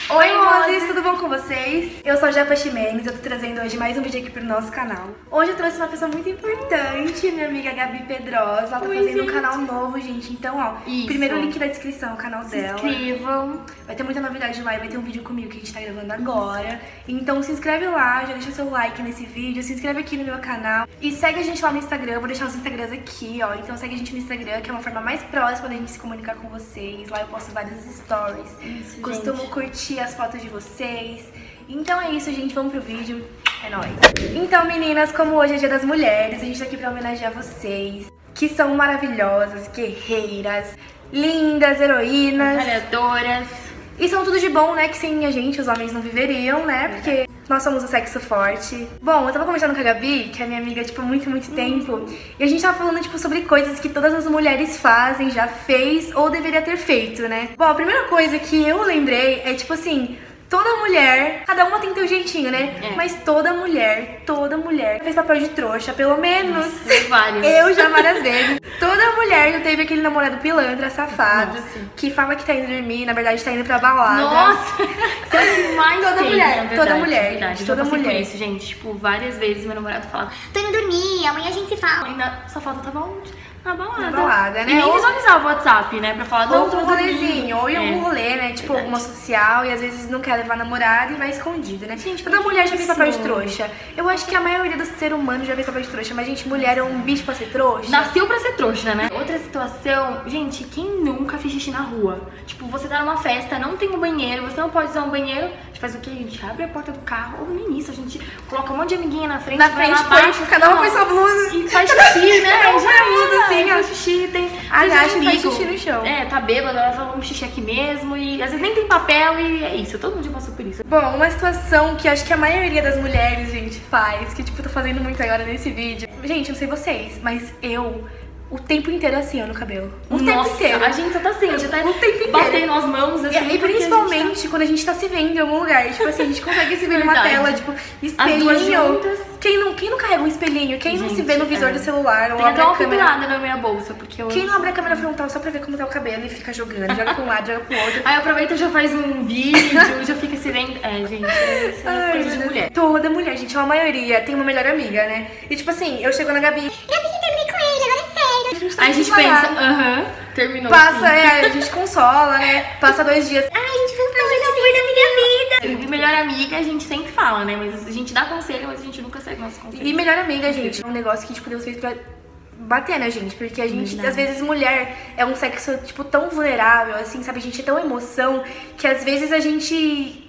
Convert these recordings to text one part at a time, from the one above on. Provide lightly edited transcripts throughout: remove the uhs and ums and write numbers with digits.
Oi, mozes, tudo bom com vocês? Eu sou a Japa Ximenes, eu tô trazendo hoje mais um vídeo aqui pro nosso canal. Hoje eu trouxe uma pessoa muito importante, minha amiga Gabi Pedrosa. Ela tá fazendo um canal novo, gente. Então, ó, primeiro link da descrição, o canal dela. Se inscrevam. Vai ter muita novidade lá e vai ter um vídeo comigo que a gente tá gravando agora. Então se inscreve lá, já deixa seu like nesse vídeo, se inscreve aqui no meu canal. E segue a gente lá no Instagram, eu vou deixar os Instagrams aqui, ó. Então segue a gente no Instagram, que é uma forma mais próxima da gente se comunicar com vocês. Lá eu posto vários stories. Isso, costumo curtir as fotos de vocês. Então é isso, gente, vamos pro vídeo. É nóis. Então, meninas, como hoje é Dia das Mulheres, a gente tá aqui pra homenagear vocês, que são maravilhosas, guerreiras, lindas, heroínas, Batalhadoras. E são tudo de bom, né? Que sem a gente os homens não viveriam, né? Porque nós somos o sexo forte. Bom, eu tava conversando com a Gabi, que é minha amiga, tipo, há muito tempo. E a gente tava falando, tipo, sobre coisas que todas as mulheres fazem, já fez ou deveria ter feito, né? Bom, a primeira coisa que eu lembrei é, tipo assim, toda mulher, cada uma tem teu jeitinho, né? Mas toda mulher fez papel de trouxa, pelo menos. Vários. Eu já várias vezes. Toda mulher já teve aquele namorado pilantra, safado, que fala que tá indo dormir, na verdade tá indo pra balada. Nossa! Isso é o que mais toda tem, mulher, verdade, toda mulher, verdade. toda mulher. Por isso, gente, tipo, várias vezes meu namorado falava: tô indo dormir, amanhã a gente se fala. Ainda só falta tava onde? Na balada. Na balada, né? E nem visualizava o WhatsApp, né? Pra falar do outro rolezinho, ou em algum rolê, né? Tipo, verdade. alguma social, e às vezes não quer levar namorado e vai escondido, né? Gente, toda mulher já fez papel de trouxa. Eu acho que a maioria do ser humano já fez papel de trouxa, mas, gente, mulher é um bicho pra ser trouxa. Nasceu pra ser trouxa, né? Outra situação, gente, quem nunca fez xixi na rua? Tipo, você tá numa festa, não tem um banheiro, você não pode usar um banheiro, a gente faz o quê? A gente abre a porta do carro, ou no início a gente coloca um monte de amiguinha na frente, vai lá abaixo, cada uma põe sua blusa e faz xixi, né? Já usa assim, ó. Faz xixi, tem... Aliás, faz xixi no chão. É, tá bêbado, ela fala, vamos xixi aqui mesmo, e às vezes nem tem papel, e é isso, todo mundo já passou por isso. Bom, uma situação que acho que a maioria das mulheres, gente, faz, que tipo, eu tô fazendo muito agora nesse vídeo. Gente, não sei vocês, mas eu o tempo inteiro assim, ó, no cabelo. O tempo inteiro. A gente só tá assim, já tá o tempo inteiro batendo as mãos assim. E principalmente quando a gente tá se vendo em algum lugar. Tipo assim, a gente consegue se ver numa tela, tipo, espelhinho. Quem não carrega um espelhinho? Quem não se vê no visor do celular? Ou tem até uma câmera na minha bolsa, porque eu... Quem não abre a câmera frontal só pra ver como tá o cabelo e fica jogando, joga pra um lado, joga pro outro. Aí aproveita e já faz um vídeo, já fica se vendo. É, gente, isso é coisa de mulher. Toda mulher, gente, a maioria tem uma melhor amiga, né? E tipo assim, eu chego na Gabi, Terminei com ele, agora é sério. Aí a gente pensa, terminou. Passa, a gente consola, né? Passa 2 dias. Ai, a gente foi da minha vida. E melhor amiga a gente sempre fala, né? Mas a gente dá conselho, mas a gente nunca segue nossos conselhos. E melhor amiga, gente, é um negócio que, tipo, Deus fez pra bater na gente. Porque a gente, às vezes, mulher é um sexo, tipo, tão vulnerável, assim, sabe? A gente é tão emoção que, às vezes, a gente...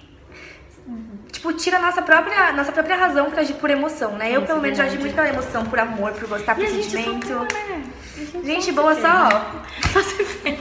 tipo, tira a nossa própria razão pra agir por emoção, né? Eu, pelo menos, já agi muito pela emoção, por amor, por gostar, por sentimento. Gente, boa só, ó. Só se vê.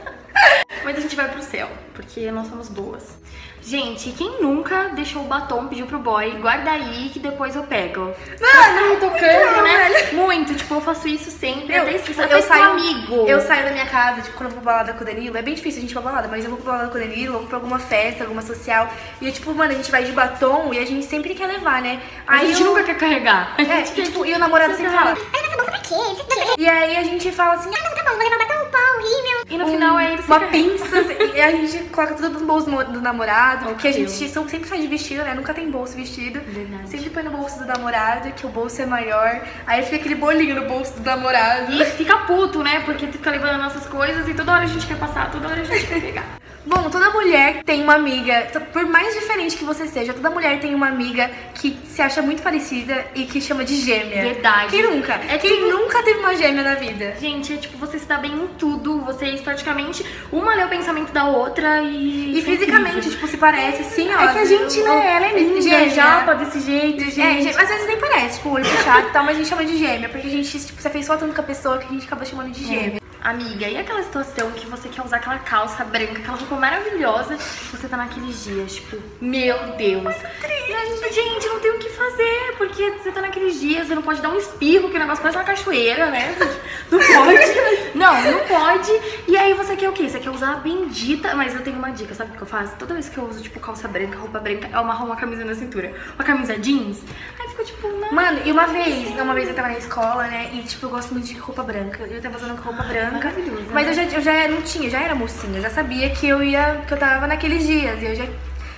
Mas a gente vai pro céu, porque nós somos boas. Gente, quem nunca deixou o batom, pediu pro boy, guarda aí que depois eu pego? Não, tocando, né? Muito, tipo, eu faço isso sempre, até esquecer, eu saio amigo. Eu saio da minha casa, tipo, quando eu vou pra balada com o Danilo, é bem difícil a gente ir pra balada, mas eu vou pra balada com o Danilo, ou pra alguma festa, alguma social, e tipo, mano, a gente vai de batom e a gente sempre quer levar, né? Aí a gente nunca quer carregar. Tipo, e o namorado sempre fala, ai, essa bolsa pra quê? E aí a gente fala assim, ah, não, tá bom, vou levar batom, pau, rímel. E no final é ele uma pinça, e a gente coloca tudo no bolso do namorado, porque a gente sempre sai de vestido, né? Nunca tem bolso vestido. Verdade. Sempre põe no bolso do namorado, que o bolso é maior. Aí fica aquele bolinho no bolso do namorado. E fica puto, né? Porque fica levando nossas coisas e toda hora a gente quer passar, toda hora a gente quer pegar. Bom, toda mulher tem uma amiga, por mais diferente que você seja, toda mulher tem uma amiga que se acha muito parecida e que chama de gêmea. Verdade. Quem nunca? Quem nunca teve uma gêmea na vida? Gente, é tipo, você se dá bem em tudo, vocês praticamente, uma lê o pensamento da outra e fisicamente, tipo, se parece, sim, ó. É que a gente, né, ela é linda, gêmea. japa desse jeito, gente. Às vezes nem parece, tipo, o olho puxado e tal, mas a gente chama de gêmea, porque a gente, tipo, se afeiçoa tanto com a pessoa que a gente acaba chamando de gêmea. Amiga, e aquela situação que você quer usar aquela calça branca, aquela roupa maravilhosa, você tá naqueles dias, tipo, meu Deus. Gente, não tem o que fazer, porque você tá naqueles dias, você não pode dar um espirro, que o negócio parece uma cachoeira, né? Não pode. Não pode. E aí você quer o quê? Você quer usar a bendita... Mas eu tenho uma dica, sabe o que eu faço? Toda vez que eu uso, tipo, calça branca, roupa branca, eu amarro uma camisa na cintura. Uma camisa jeans. Aí fica, tipo, não. Mano, e uma vez eu tava na escola, né? E, tipo, eu gosto muito de roupa branca. Eu tava usando roupa branca. Mas eu já não tinha, já era mocinha. Eu já sabia que eu tava naqueles dias. E eu já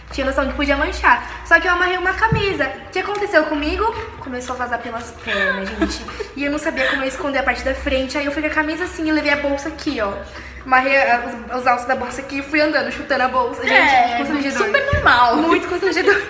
tinha noção que podia manchar. Só que eu amarrei uma camisa. O que aconteceu comigo? Começou a vazar pelas pernas, gente. E eu não sabia como eu esconder a parte da frente. Aí eu fui com a camisa assim e levei a bolsa aqui, ó. Amarrei os alços da bolsa aqui e fui andando, chutando a bolsa. Gente, constrangedor. Super normal. Muito constrangedor.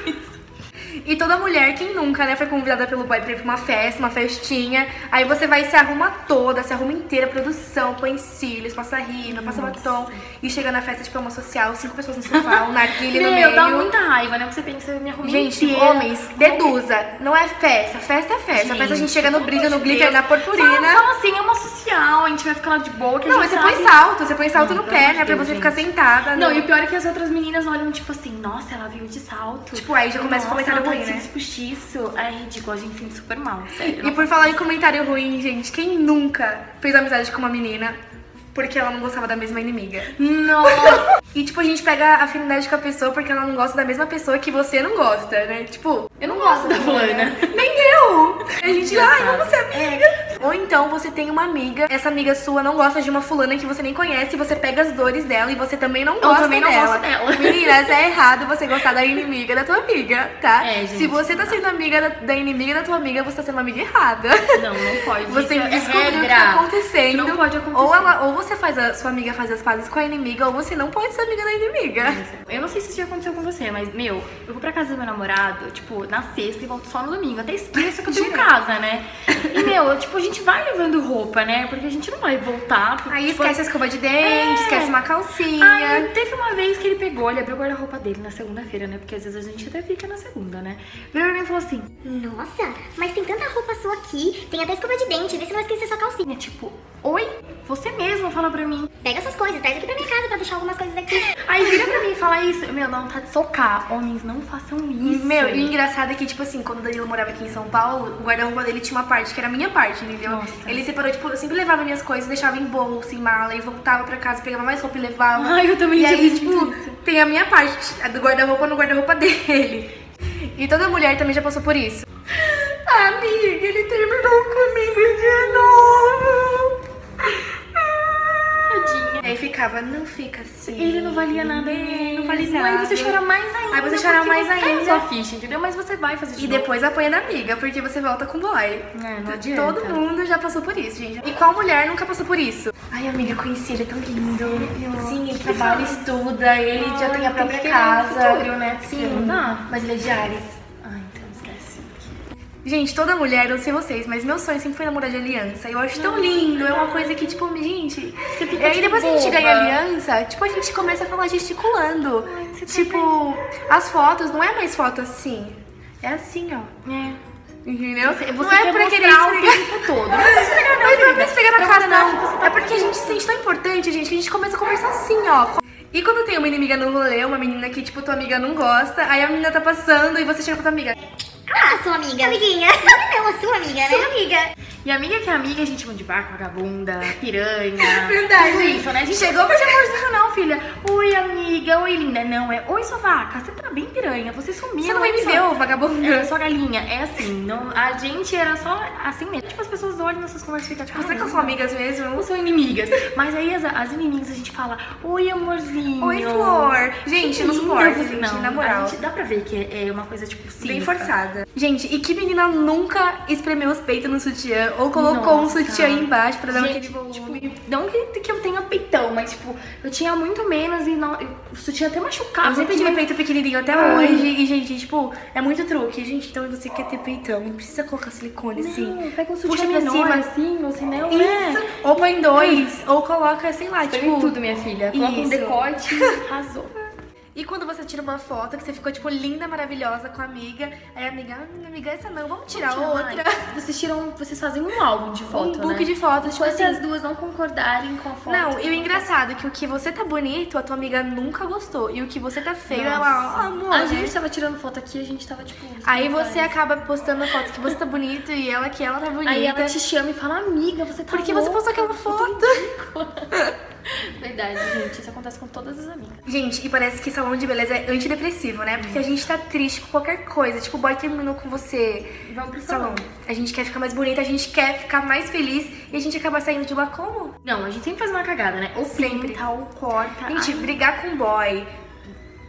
E toda mulher, quem nunca, né, foi convidada pelo boy pra ir pra uma festa, uma festinha. Aí você vai e se arruma toda, se arruma inteira, produção, põe cílios, passa rímel, passa batom. E chega na festa, tipo, é uma social, 5 pessoas no sofá, um narguilé no meio. Dá muita raiva, né? Você pensa, eu me arrumei gente, inteira. homens, deduza. Não é festa, festa é festa. A festa a gente chega no brilho, no glitter, na purpurina. Fala assim, é uma social, a gente vai ficar lá de boa. Que não, a gente você põe salto no pé, né, pra você ficar sentada. Não, e o pior é que as outras meninas olham, tipo assim, nossa, ela veio de salto. Tipo, aí já começa a comentário ruim, né? Isso é ridículo, a gente sente super mal, sério. E por falar em comentário ruim, gente, quem nunca fez amizade com uma menina porque ela não gostava da mesma inimiga? Nossa! E tipo, a gente pega afinidade com a pessoa porque ela não gosta da mesma pessoa que você não gosta, né? Tipo, eu não gosto da fulana. Nem eu! A gente, ai, vamos ser amigas. Ou então você tem uma amiga, essa amiga sua não gosta de uma fulana que você nem conhece, e você pega as dores dela e você também não gosta dela. Não gosto dela. Meninas, é errado você gostar da inimiga da tua amiga, tá? Gente, se você tá sendo amiga da inimiga da tua amiga, você tá sendo uma amiga errada. Não pode. Você tem que descobrir o que tá acontecendo. Não pode acontecer. Ou você faz a sua amiga faz as pazes com a inimiga, ou você não pode ser amiga da inimiga. Eu não sei se isso já aconteceu com você, mas, meu, eu vou pra casa do meu namorado, tipo, na sexta e volto só no domingo. Até esqueço que eu tenho casa, né? E, meu, tipo, a gente vai levando roupa, né? Porque a gente não vai voltar. Porque, aí tipo, esquece a escova de dente, esquece uma calcinha. Aí teve uma vez que ele pegou, ele abriu o guarda-roupa dele na segunda-feira, né? Porque às vezes a gente até fica na segunda, né? Virou pra mim e falou assim: nossa, mas tem tanta roupa sua aqui, tem até escova de dente, vê se não vai esquecer sua calcinha. Tipo, oi? Você mesmo fala pra mim. Pega suas coisas, traz aqui pra minha casa pra deixar algumas coisas aqui. Aí vira pra mim e fala isso. Meu, dá vontade de socar. Homens, não façam isso. Meu, e o engraçado é que, tipo assim, quando o Danilo morava aqui em São Paulo, o guarda-roupa dele tinha uma parte que era a minha parte, entendeu? Nossa. Ele separou, tipo, eu sempre levava minhas coisas, deixava em bolsa, em mala, e voltava pra casa, pegava mais roupa e levava. Ai, eu também E já aí, fiz tipo, isso. tem a minha parte, a do guarda-roupa no guarda-roupa dele. E toda mulher também já passou por isso. Amiga, ele terminou comigo de novo. Tadinha. Aí ficava, não fica assim. Ele não valia nada, não valia nada. Aí você chora mais ainda. Aí você chora mais ainda. Cai sua ficha, entendeu? Mas você vai fazer isso. E depois apanha da amiga, porque você volta com boy. É, não adianta. Todo mundo já passou por isso, gente. E qual mulher nunca passou por isso? Ai, amiga, eu conheci ele, é tão lindo. Sim, ele trabalha, estuda, ele já tem a própria casa. Futuro, né? Sim, mas ele é de Ares. Ai, então esquece. Gente, toda mulher, eu não sei vocês, mas meu sonho sempre foi namorar de aliança. Eu acho tão lindo, é uma coisa que, tipo, gente... E aí depois que a gente ganha aliança, tipo, a gente começa a falar gesticulando. Tipo, as fotos, não é mais foto assim. É assim, ó. É. Entendeu? Você não é pra querer o esfregar tempo todo. Mas não é pra esfregar na cara, não. É porque a gente se sente tão importante, gente, que a gente começa a conversar assim, ó. E quando tem uma inimiga no rolê, uma menina que, tipo, tua amiga não gosta, aí a menina tá passando e você chega pra tua amiga. Ah, sua amiga. Amiguinha. Não, a sua amiga, né? Sua amiga. E amiga que é amiga, a gente chama de vaca, vagabunda, piranha. Verdade. Tudo isso, né? A gente chegou pra de amorzinho, não, filha. Oi, amiga. Oi, linda. Não, é oi, sua vaca. Você tá bem piranha. Você sumiu. Você não vai me ver, ô vagabunda. É, sua galinha. É assim, não, a gente era só assim mesmo. Tipo, as pessoas olham nessas conversas e ficam tipo, será que são amigas mesmo? Não são inimigas. Mas aí as inimigas a gente fala, oi, amorzinho. Oi, flor. Gente, não suporto, gente, não, na moral. A gente, dá pra ver que é uma coisa, tipo, cínica. Bem forçada. Gente, e que menina nunca espremeu os peitos no sutiã ou colocou um sutiã embaixo pra dar aquele volume? Tipo, não que eu tenha peitão, mas, tipo, eu tinha muito menos e não, o sutiã até machucava. Eu sempre tive peito pequenininho até hoje e, gente, tipo, é muito truque. Gente, então você quer ter peitão, não precisa colocar silicone, assim. Pega um sutiã puxa pra menor, cima, assim, ou se não, isso. né? Ou põe dois, ou coloca, sei lá, tipo... tudo, minha filha. Coloca um decote, arrasou. E quando você tira uma foto que você ficou, tipo, linda, maravilhosa com a amiga, aí a amiga, amiga, essa não, vamos tirar outra. Vocês fazem um álbum de foto, um book né? de fotos, tipo Se assim. as duas não concordarem com a foto. Não, e o engraçado é que o que você tá bonito, a tua amiga nunca gostou. E o que você tá feio, Nossa. ela, amor. A gente tava tirando foto aqui, a gente tava, tipo... Aí você acaba postando foto que você tá bonito e ela que ela tá bonita. Aí ela te chama e fala, amiga, você tá Por que você postou aquela foto? Verdade, gente, isso acontece com todas as amigas. Gente, e parece que salão de beleza é antidepressivo, né? Porque a gente tá triste com qualquer coisa. Tipo, o boy terminou com você. Vamos pro salão. A gente quer ficar mais bonita, a gente quer ficar mais feliz e a gente acaba saindo de lá como? Não, a gente sempre faz uma cagada, né? Ou Sempre. pinta, ou corta. Gente, brigar com o boy,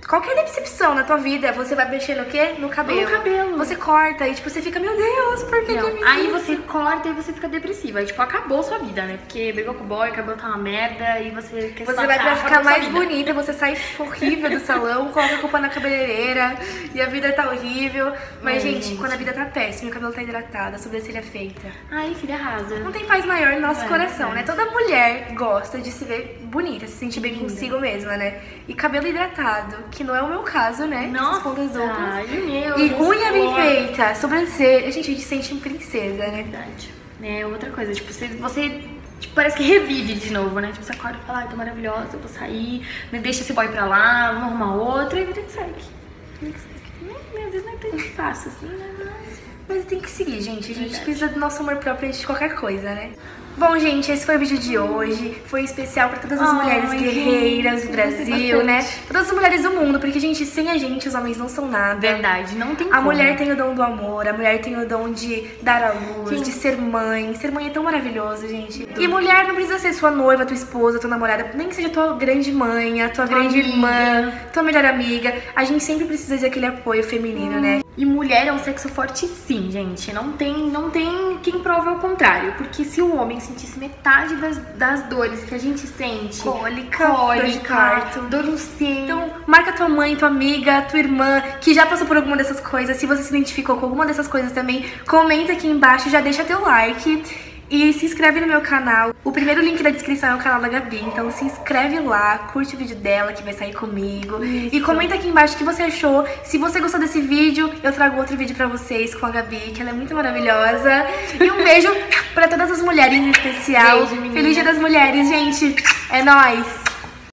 qualquer decepção na tua vida, você vai mexer no quê? No cabelo. No cabelo. Você corta e, tipo, você fica, meu Deus, por que Não, eu fiz aí isso? você corta e você fica depressiva. Aí, tipo, acabou sua vida, né? Porque brigou com o boy, o cabelo tá uma merda e você quer se Você vai matar, pra ficar acabou sua mais vida. bonita, você sai horrível do salão, coloca a culpa na cabeleireira e a vida tá horrível. Mas, gente, quando a vida tá péssima e o cabelo tá hidratado, a sobrancelha feita, Ai, filha, arrasa. não tem paz maior no nosso coração, é. né? Toda mulher gosta de se ver bonita, se sentir bem consigo mesma, né? E cabelo hidratado, que não é o meu caso, né? Nossa, Essas pontas duplas. ai, meu, E Deus unha bem Senhor. feita, sobrancelha. Gente, a gente se sente princesa, né? Verdade. É outra coisa, tipo, você tipo, parece que revive de novo, né? Tipo, você acorda e fala, ai, tô maravilhosa, eu vou sair, me deixa esse boy pra lá, vamos arrumar outro, e vida que segue. Vida que segue. Às vezes não é tão fácil assim, né? Mas tem que seguir, gente. A gente Verdade. precisa do nosso amor próprio antes de qualquer coisa, né? Bom, gente, esse foi o vídeo de hoje. Foi especial pra todas as Ai, mulheres guerreiras do gente, Brasil, bastante. né? Todas as mulheres do mundo, porque, gente, sem a gente, os homens não são nada. Verdade, não tem A como. mulher tem o dom do amor, a mulher tem o dom de dar à luz, Sim. de ser mãe. Ser mãe é tão maravilhoso, gente. E mulher não precisa ser sua noiva, tua esposa, tua namorada, nem que seja tua grande mãe, a tua grande amiga. irmã, tua melhor amiga. A gente sempre precisa de aquele apoio feminino, né? E mulher é um sexo forte sim, gente. Não tem quem prove ao contrário. Porque se o homem sentisse metade das dores que a gente sente, Cólica, dor de parto. dor no seio, Então, marca tua mãe, tua amiga, tua irmã, que já passou por alguma dessas coisas. Se você se identificou com alguma dessas coisas também, comenta aqui embaixo, já deixa teu like e se inscreve no meu canal. O primeiro link da descrição é o canal da Gabi, então se inscreve lá, curte o vídeo dela que vai sair comigo. Isso. E comenta aqui embaixo o que você achou. Se você gostou desse vídeo, eu trago outro vídeo pra vocês com a Gabi, que ela é muito maravilhosa. E um beijo pra todas as mulheres em especial. Beijo, meninas. Feliz Dia das Mulheres, gente. É nóis!